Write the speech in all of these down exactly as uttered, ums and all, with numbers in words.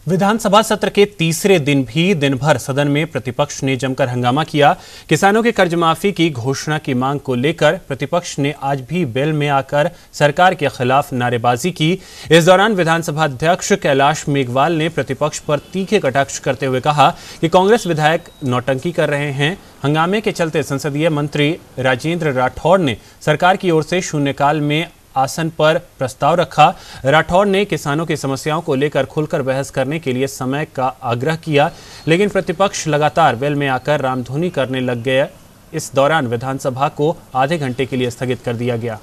विधानसभा सत्र के तीसरे दिन भी दिन भर सदन में प्रतिपक्ष ने जमकर हंगामा किया। किसानों के कर्ज माफी की घोषणा की मांग को लेकर प्रतिपक्ष ने आज भी वेल में आकर सरकार के खिलाफ नारेबाजी की। इस दौरान विधानसभा अध्यक्ष कैलाश मेघवाल ने प्रतिपक्ष पर तीखे कटाक्ष करते हुए कहा कि कांग्रेस विधायक नौटंकी कर रहे हैं। हंगामे के चलते संसदीय मंत्री राजेंद्र राठौड़ ने सरकार की ओर से शून्यकाल में आसन पर प्रस्ताव रखा। राठौड़ ने किसानों की समस्याओं को लेकर खुलकर बहस करने के लिए समय का आग्रह किया, लेकिन प्रतिपक्ष लगातार वेल में आकर रामधुनी करने लग गए। इस दौरान विधानसभा को आधे घंटे के लिए स्थगित कर दिया गया।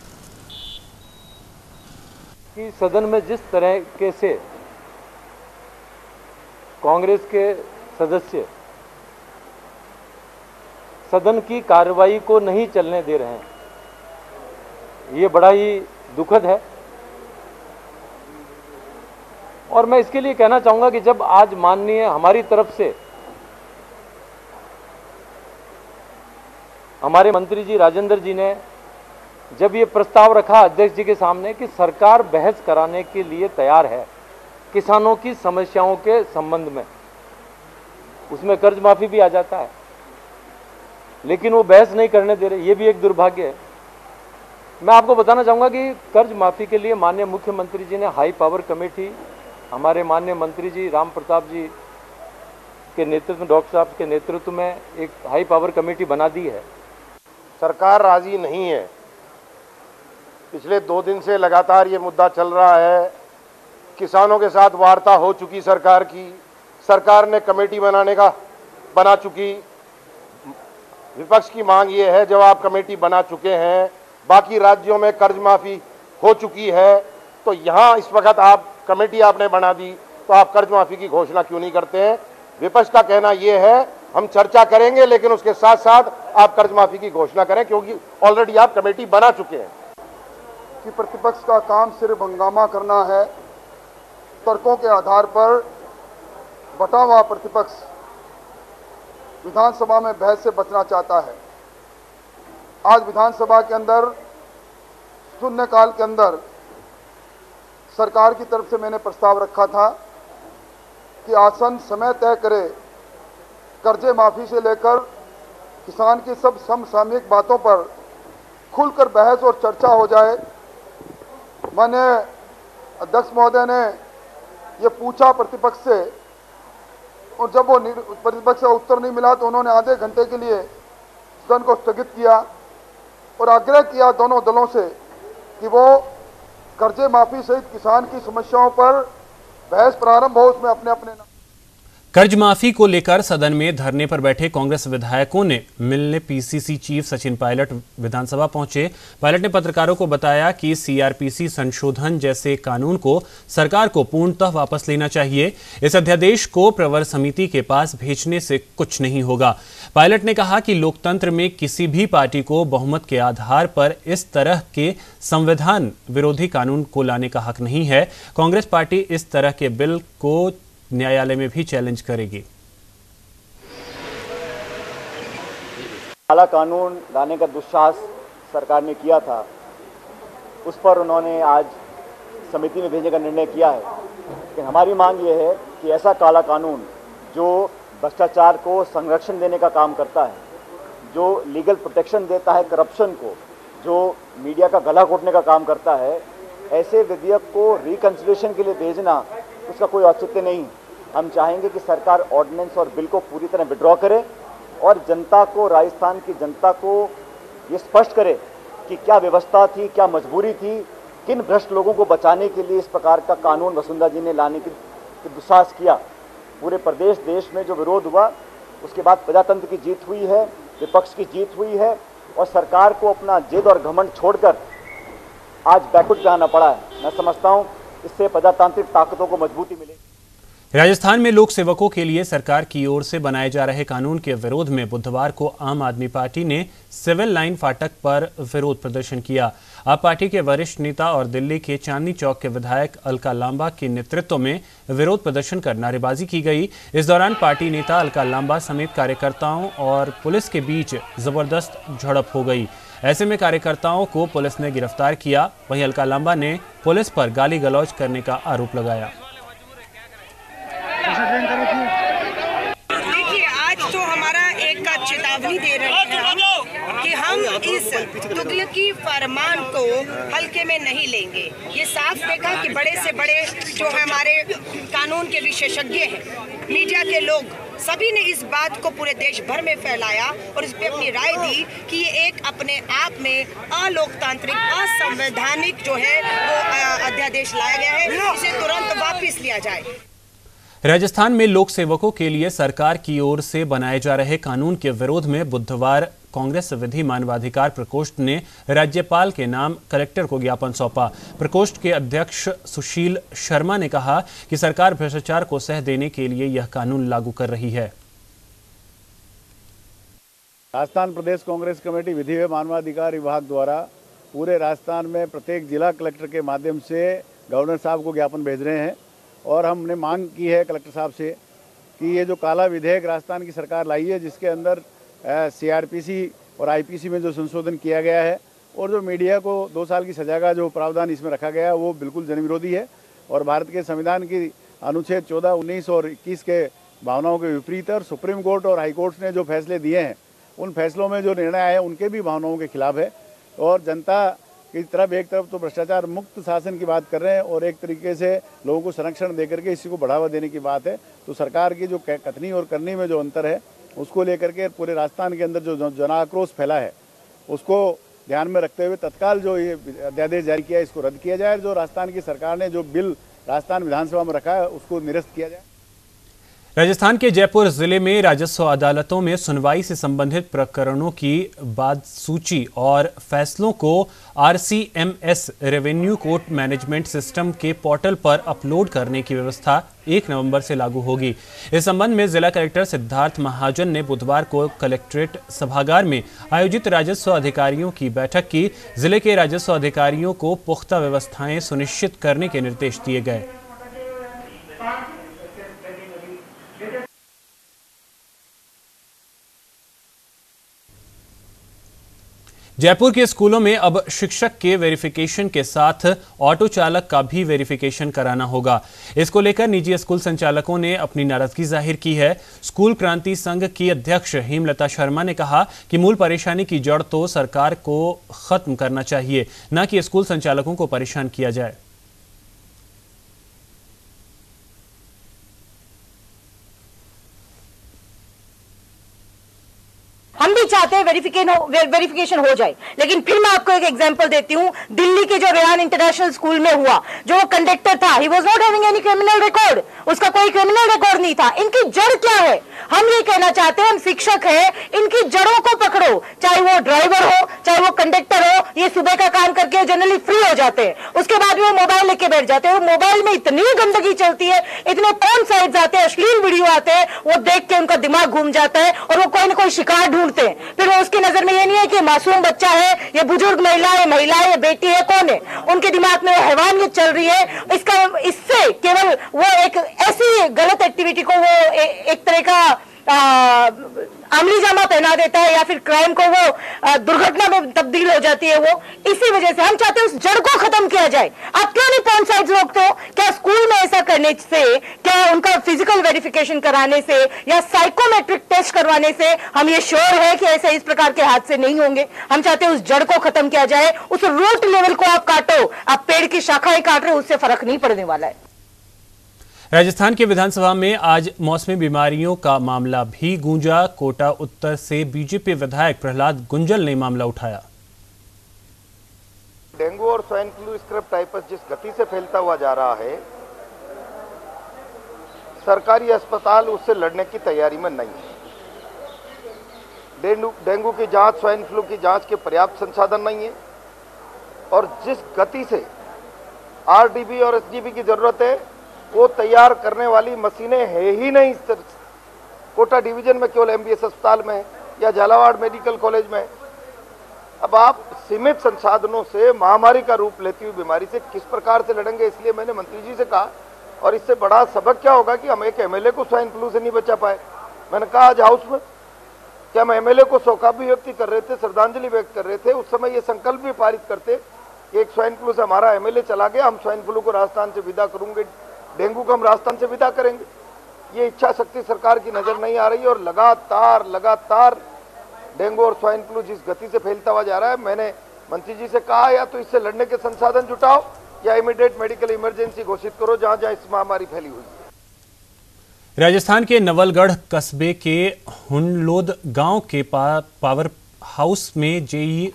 कि सदन में जिस तरह के से कांग्रेस के सदस्य सदन की कार्रवाई को नहीं चलने दे रहे हैं, ये बड़ा ही दुखद है। और मैं इसके लिए कहना चाहूंगा कि जब आज माननीय हमारी तरफ से हमारे मंत्री जी राजेंद्र जी ने जब ये प्रस्ताव रखा अध्यक्ष जी के सामने कि सरकार बहस कराने के लिए तैयार है किसानों की समस्याओं के संबंध में, उसमें कर्ज माफी भी आ जाता है, लेकिन वो बहस नहीं करने दे रहे, ये भी एक दुर्भाग्य है। मैं आपको बताना चाहूँगा कि कर्ज माफ़ी के लिए माननीय मुख्यमंत्री जी ने हाई पावर कमेटी, हमारे माननीय मंत्री जी राम प्रताप जी के नेतृत्व में, डॉक्टर साहब के नेतृत्व में एक हाई पावर कमेटी बना दी है। सरकार राजी नहीं है। पिछले दो दिन से लगातार ये मुद्दा चल रहा है। किसानों के साथ वार्ता हो चुकी सरकार की, सरकार ने कमेटी बनाने का बना चुकी। विपक्ष की मांग ये है, जब आप कमेटी बना चुके हैं, बाकी राज्यों में कर्ज माफी हो चुकी है, तो यहाँ इस वक्त आप कमेटी आपने बना दी, तो आप कर्ज माफी की घोषणा क्यों नहीं करते हैं? विपक्ष का कहना यह है, हम चर्चा करेंगे लेकिन उसके साथ साथ आप कर्ज माफी की घोषणा करें, क्योंकि ऑलरेडी आप कमेटी बना चुके हैं। कि प्रतिपक्ष का काम सिर्फ हंगामा करना है, तर्कों के आधार पर बटा हुआ प्रतिपक्ष विधानसभा में बहस से बचना चाहता है। आज विधानसभा के अंदर शून्यकाल के अंदर सरकार की तरफ से मैंने प्रस्ताव रखा था कि आसन समय तय करे, कर्जे माफी से लेकर किसान की सब समसामयिक बातों पर खुलकर बहस और चर्चा हो जाए। मैंने अध्यक्ष महोदय ने ये पूछा प्रतिपक्ष से, और जब वो प्रतिपक्ष का उत्तर नहीं मिला तो उन्होंने आधे घंटे के लिए सदन को स्थगित किया और आग्रह किया दोनों दलों से कि वो कर्जे माफी सहित किसान की समस्याओं पर बहस प्रारंभ हो, उसमें अपने अपने कर्ज माफी को लेकर सदन में धरने पर बैठे कांग्रेस विधायकों ने मिलने पीसीसी चीफ सचिन पायलट विधानसभा पहुंचे। पायलट ने पत्रकारों को बताया कि सीआरपीसी संशोधन जैसे कानून को सरकार को पूर्णतः वापस लेना चाहिए। इस अध्यादेश को प्रवर समिति के पास भेजने से कुछ नहीं होगा। पायलट ने कहा कि लोकतंत्र में किसी भी पार्टी को बहुमत के आधार पर इस तरह के संविधान विरोधी कानून को लाने का हक नहीं है। कांग्रेस पार्टी इस तरह के बिल को न्यायालय में भी चैलेंज करेगी। काला कानून लाने का दुस्साहस सरकार ने किया था, उस पर उन्होंने आज समिति में भेजने का निर्णय किया है। लेकिन हमारी मांग ये है कि ऐसा काला कानून जो भ्रष्टाचार को संरक्षण देने का काम करता है, जो लीगल प्रोटेक्शन देता है करप्शन को, जो मीडिया का गला घोटने का काम करता है, ऐसे विधेयक को रिकंसिडरेशन के लिए भेजना उसका कोई औचित्य नहीं। हम चाहेंगे कि सरकार ऑर्डिनेंस और बिल को पूरी तरह विड्रॉ करे और जनता को, राजस्थान की जनता को ये स्पष्ट करे कि क्या व्यवस्था थी, क्या मजबूरी थी, किन भ्रष्ट लोगों को बचाने के लिए इस प्रकार का कानून वसुंधरा जी ने लाने की दुस्साहस किया। पूरे प्रदेश देश में जो विरोध हुआ, उसके बाद प्रजातंत्र की जीत हुई है, विपक्ष की जीत हुई है और सरकार को अपना जिद और घमंड छोड़कर आज बैकवर्ड जाना पड़ा है। मैं समझता हूँ इससे प्रजातांत्रिक ताकतों को मजबूती मिलेगी। राजस्थान में लोक सेवकों के लिए सरकार की ओर से बनाए जा रहे कानून के विरोध में बुधवार को आम आदमी पार्टी ने सिविल लाइन फाटक पर विरोध प्रदर्शन किया। आप पार्टी के वरिष्ठ नेता और दिल्ली के चांदनी चौक के विधायक अलका लांबा के नेतृत्व में विरोध प्रदर्शन कर नारेबाजी की गई। इस दौरान पार्टी नेता अलका लांबा समेत कार्यकर्ताओं और पुलिस के बीच जबरदस्त झड़प हो गई। ऐसे में कार्यकर्ताओं को पुलिस ने गिरफ्तार किया। वहीं अलका लांबा ने पुलिस पर गाली गलौज करने का आरोप लगाया। नहीं दे रहे हैं हम कि हम इस तुगलकी फरमान को हल्के में नहीं लेंगे। ये साफ देखा कि बड़े से बड़े जो हमारे कानून के विशेषज्ञ हैं, मीडिया के लोग, सभी ने इस बात को पूरे देश भर में फैलाया और इस पे अपनी राय दी कि ये एक अपने आप में अलोकतांत्रिक, असंवैधानिक जो है वो अध्यादेश लाया गया है, इसे तुरंत वापस लिया जाए। राजस्थान में लोक सेवकों के लिए सरकार की ओर से बनाए जा रहे कानून के विरोध में बुधवार कांग्रेस विधि मानवाधिकार प्रकोष्ठ ने राज्यपाल के नाम कलेक्टर को ज्ञापन सौंपा। प्रकोष्ठ के अध्यक्ष सुशील शर्मा ने कहा कि सरकार भ्रष्टाचार को सह देने के लिए यह कानून लागू कर रही है। राजस्थान प्रदेश कांग्रेस कमेटी विधि व मानवाधिकार विभाग द्वारा पूरे राजस्थान में प्रत्येक जिला कलेक्टर के माध्यम से गवर्नर साहब को ज्ञापन भेज रहे हैं और हमने मांग की है कलेक्टर साहब से कि ये जो काला विधेयक राजस्थान की सरकार लाई है, जिसके अंदर सीआरपीसी और आईपीसी में जो संशोधन किया गया है और जो मीडिया को दो साल की सजा का जो प्रावधान इसमें रखा गया है, वो बिल्कुल जनविरोधी है और भारत के संविधान की अनुच्छेद चौदह, उन्नीस और इक्कीस के भावनाओं के विपरीत है और सुप्रीम कोर्ट और हाई कोर्ट ने जो फैसले दिए हैं, उन फैसलों में जो निर्णय आए उनके भी भावनाओं के खिलाफ है। और जनता की तरफ एक तरफ तो भ्रष्टाचार मुक्त शासन की बात कर रहे हैं और एक तरीके से लोगों को संरक्षण देकर के इसी को बढ़ावा देने की बात है। तो सरकार की जो कथनी और करनी में जो अंतर है, उसको लेकर के पूरे राजस्थान के अंदर जो जन आक्रोश फैला है, उसको ध्यान में रखते हुए तत्काल जो ये अध्यादेश जारी किया है, इसको रद्द किया जाए। जो राजस्थान की सरकार ने जो बिल राजस्थान विधानसभा में रखा है, उसको निरस्त किया जाए। राजस्थान के जयपुर जिले में राजस्व अदालतों में सुनवाई से संबंधित प्रकरणों की बाद सूची और फैसलों को RCMS revenue court management system के पोर्टल पर अपलोड करने की व्यवस्था एक नवंबर से लागू होगी। इस संबंध में जिला कलेक्टर सिद्धार्थ महाजन ने बुधवार को कलेक्ट्रेट सभागार में आयोजित राजस्व अधिकारियों की बैठक की। जिले के राजस्व अधिकारियों को पुख्ता व्यवस्थाएं सुनिश्चित करने के निर्देश दिए गए। जयपुर के स्कूलों में अब शिक्षक के वेरिफिकेशन के साथ ऑटो चालक का भी वेरिफिकेशन कराना होगा। इसको लेकर निजी स्कूल संचालकों ने अपनी नाराजगी जाहिर की है। स्कूल क्रांति संघ की अध्यक्ष हेमलता शर्मा ने कहा कि मूल परेशानी की जड़ तो सरकार को खत्म करना चाहिए, न कि स्कूल संचालकों को परेशान किया जाए। हम भी चाहते हैं वेरिफिकेशन हो, वेरिफिकेशन हो जाए, लेकिन फिर मैं आपको एक एग्जांपल देती हूँ। दिल्ली के जो रेयान इंटरनेशनल स्कूल में हुआ, जो कंडक्टर था, he was not having any criminal record, उसका कोई क्रिमिनल रिकॉर्ड नहीं था। इनकी जड़ क्या है? हम ये कहना चाहते हैं, हम शिक्षक हैं, इनकी जड़ों को पकड़ो। चाहे वो ड्राइवर हो, चाहे वो कंडक्टर हो, ये सुबह का काम करके जनरली फ्री हो जाते हैं, उसके बाद वो मोबाइल लेके बैठ जाते हैं। मोबाइल में इतनी गंदगी चलती है, इतने कौन साइट्स आते हैं, अश्लील वीडियो आते हैं, वो देख के उनका दिमाग घूम जाता है और वो कोई ना कोई शिकार ढूंढते हैं। फिर वो उसकी नजर में ये नहीं है कि मासूम बच्चा है, ये बुजुर्ग महिला है, महिला है, महिला है, कौन है, उनके दिमाग में हैवानियत चल रही है। इसका इससे केवल वो एक ऐसी गलत एक्टिविटी को वो ए, एक तरह का अमली जामा पहना देता है या फिर क्राइम को वो दुर्घटना में तब्दील हो जाती है। वो इसी वजह से हम चाहते हैं उस जड़ को खत्म किया जाए। आप क्यों नहीं पॉर्न साइट्स रोकते हो? क्या स्कूल में ऐसा करने से, क्या उनका फिजिकल वेरिफिकेशन कराने से या साइकोमेट्रिक टेस्ट करवाने से हम ये श्योर है कि ऐसे इस प्रकार के हादसे नहीं होंगे? हम चाहते हैं उस जड़ को खत्म किया जाए। उस रूट लेवल को आप काटो, आप पेड़ की शाखाएं काट रहे हो, उससे फर्क नहीं पड़ने वाला है। राजस्थान के विधानसभा में आज मौसमी बीमारियों का मामला भी गूंजा। कोटा उत्तर से बीजेपी विधायक प्रहलाद गुंजल ने मामला उठाया। डेंगू और स्वाइन फ्लू स्क्रब टाइफस जिस गति से फैलता हुआ जा रहा है, सरकारी अस्पताल उससे लड़ने की तैयारी में नहीं है। डेंगू डेंगू की जांच, स्वाइन फ्लू की जांच के पर्याप्त संसाधन नहीं है और जिस गति से आरडीबी और एसडीबी की जरूरत है, वो तैयार करने वाली मशीनें है ही नहीं। कोटा डिवीजन में केवल एमबीएस अस्पताल में या झालावाड़ मेडिकल कॉलेज में। अब आप सीमित संसाधनों से महामारी का रूप लेती हुई बीमारी से किस प्रकार से लड़ेंगे? इसलिए मैंने मंत्री जी से कहा, और इससे बड़ा सबक क्या होगा कि हम एक एमएलए को स्वाइन फ्लू से नहीं बचा पाए। मैंने कहा आज हाउस में कि हम एमएलए को शोकाब भी व्यक्त कर रहे थे, श्रद्धांजलि व्यक्त कर रहे थे, उस समय ये संकल्प भी पारित करते कि एक स्वाइन फ्लू से हमारा एमएलए चला गया, हम स्वाइन फ्लू को राजस्थान से विदा करूंगे, डेंगू को हम राजस्थान से विदा करेंगे। ये इच्छा शक्ति सरकार की नजर नहीं आ रही और लगातार लगातार डेंगू और स्वाइन फ्लू जिस गति से फैलता हुआ जा रहा है, मैंने मंत्री जी से कहा या तो इससे लड़ने के संसाधन जुटाओ या इमीडिएट मेडिकल इमरजेंसी घोषित करो जहां जहां इस महामारी फैली हुई है। राजस्थान के नवलगढ़ कस्बे के हुनलोद गांव के पा, पावर हाउस में जेई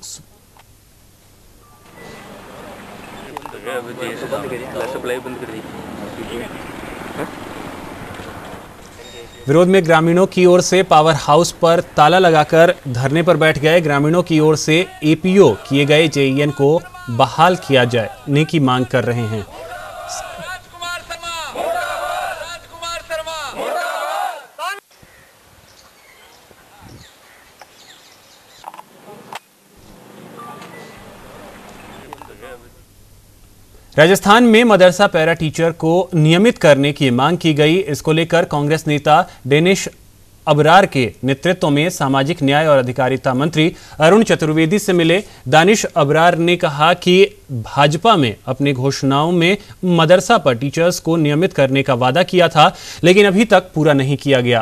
विरोध में ग्रामीणों की ओर से पावर हाउस पर ताला लगाकर धरने पर बैठ गए। ग्रामीणों की ओर से एपीओ किए गए जेईएन को बहाल किया जाए की मांग कर रहे हैं। राजस्थान में मदरसा पैरा टीचर को नियमित करने की मांग की गई। इसको लेकर कांग्रेस नेता डेनिश अबरार के नेतृत्व में सामाजिक न्याय और अधिकारिता मंत्री अरुण चतुर्वेदी से मिले। दानिश अबरार ने कहा कि भाजपा में अपनी घोषणाओं में मदरसा पर टीचर्स को नियमित करने का वादा किया था, लेकिन अभी तक पूरा नहीं किया गया।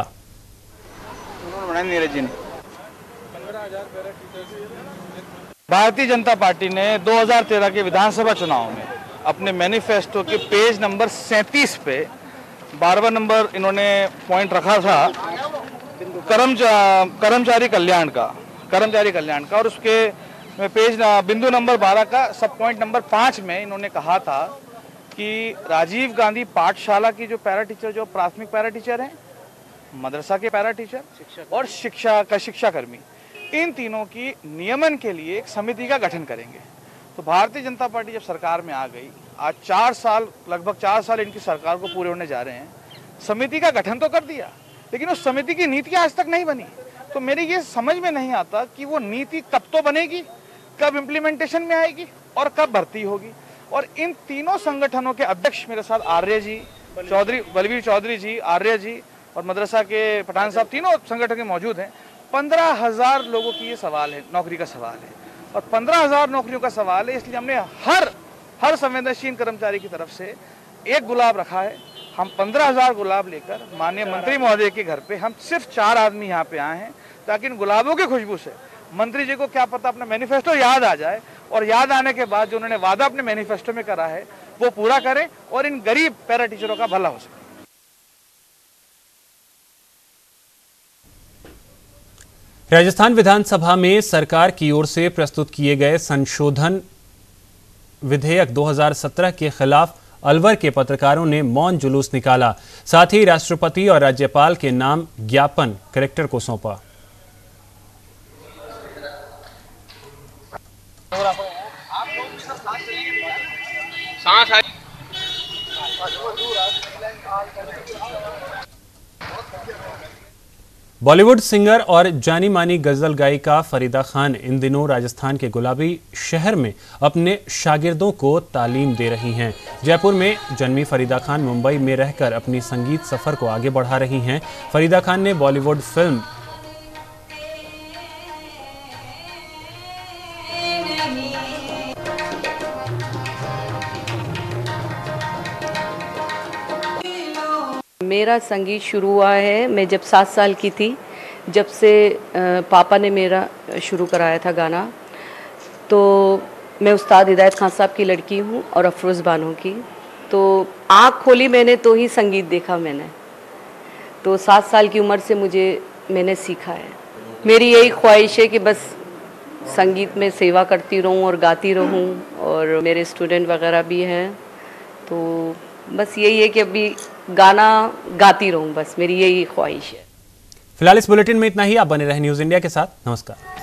भारतीय जनता पार्टी ने दो हज़ार तेरह के विधानसभा चुनाव में अपने मैनिफेस्टो के पेज नंबर सैंतीस पे बारहवां नंबर इन्होंने पॉइंट रखा था कर्मचा, कर्मचारी कल्याण का कर्मचारी कल्याण का और उसके पेज बिंदु नंबर बारह का सब पॉइंट नंबर पाँच में इन्होंने कहा था कि राजीव गांधी पाठशाला की जो पैरा टीचर, जो प्राथमिक पैरा टीचर हैं, मदरसा के पैरा टीचर और शिक्षा का शिक्षाकर्मी, इन तीनों की नियमन के लिए एक समिति का गठन करेंगे। तो भारतीय जनता पार्टी जब सरकार में आ गई, आज चार साल लगभग चार साल इनकी सरकार को पूरे होने जा रहे हैं, समिति का गठन तो कर दिया, लेकिन उस समिति की नीति आज तक नहीं बनी। तो मेरी ये समझ में नहीं आता कि वो नीति कब तो बनेगी, कब इम्प्लीमेंटेशन में आएगी और कब भर्ती होगी। और इन तीनों संगठनों के अध्यक्ष मेरे साथ आर्य जी, चौधरी बलवीर चौधरी जी, आर्य जी और मदरसा के पठान साहब, तीनों संगठन के मौजूद हैं। पंद्रह हजार लोगों की ये सवाल है, नौकरी का सवाल है और पंद्रह हजार नौकरियों का सवाल है, इसलिए हमने हर हर संवेदनशील कर्मचारी की तरफ से एक गुलाब रखा है। हम पंद्रह हजार गुलाब लेकर माननीय मंत्री महोदय के घर पे हम सिर्फ चार आदमी यहाँ पे आए हैं, ताकि इन गुलाबों की खुशबू से मंत्री जी को क्या पता अपना मैनिफेस्टो याद आ जाए और याद आने के बाद जो उन्होंने वादा अपने मैनिफेस्टो में करा है वो पूरा करें और इन गरीब पैरा टीचरों का भला हो सके। राजस्थान विधानसभा में सरकार की ओर से प्रस्तुत किए गए संशोधन विधेयक दो हज़ार सत्रह के खिलाफ अलवर के पत्रकारों ने मौन जुलूस निकाला। साथ ही राष्ट्रपति और राज्यपाल के नाम ज्ञापन कलेक्टर को सौंपा। बॉलीवुड सिंगर और जानी मानी गजल गायिका फरीदा खान इन दिनों राजस्थान के गुलाबी शहर में अपने शागिर्दों को तालीम दे रही हैं। जयपुर में जन्मी फरीदा खान मुंबई में रहकर अपनी संगीत सफर को आगे बढ़ा रही हैं। फरीदा खान ने बॉलीवुड फिल्म मेरा संगीत शुरू हुआ है मैं जब सात साल की थी, जब से पापा ने मेरा शुरू कराया था गाना। तो मैं उस्ताद हिदायत खान साहब की लड़की हूँ और अफरोज़ बानो की। तो आँख खोली मैंने तो ही संगीत देखा मैंने। तो सात साल की उम्र से मुझे मैंने सीखा है। मेरी यही ख्वाहिश है कि बस संगीत में सेवा करती रहूँ और गाती रहूँ, और मेरे स्टूडेंट वगैरह भी हैं। तो बस यही है कि अभी गाना गाती रहूं, बस मेरी यही ख्वाहिश है। फिलहाल इस बुलेटिन में इतना ही। आप बने रहे न्यूज़ इंडिया के साथ। नमस्कार।